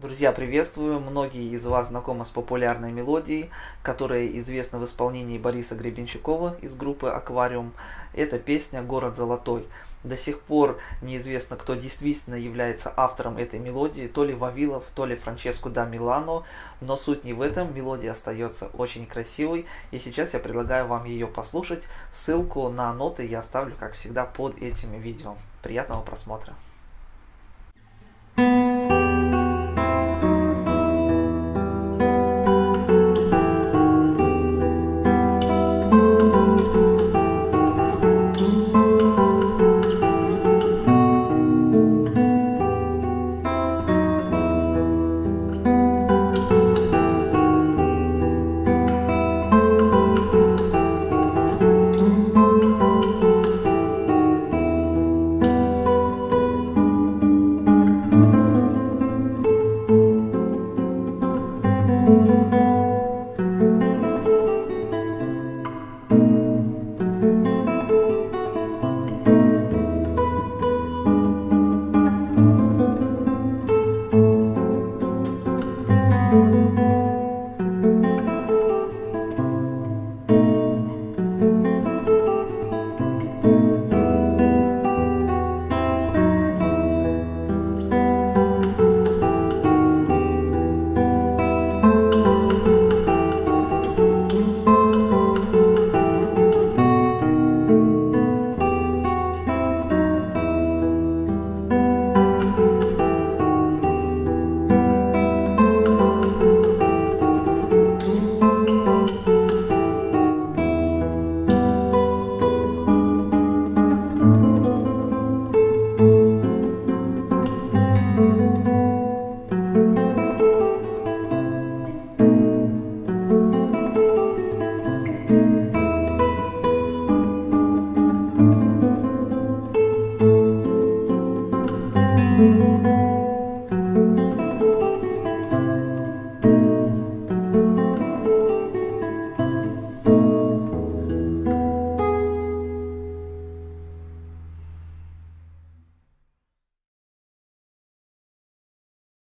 Друзья, приветствую! Многие из вас знакомы с популярной мелодией, которая известна в исполнении Бориса Гребенщикова из группы «Аквариум». Это песня «Город золотой». До сих пор неизвестно, кто действительно является автором этой мелодии, то ли Вавилов, то ли Франческо да Милано, но суть не в этом, мелодия остается очень красивой, и сейчас я предлагаю вам ее послушать. Ссылку на ноты я оставлю, как всегда, под этим видео. Приятного просмотра!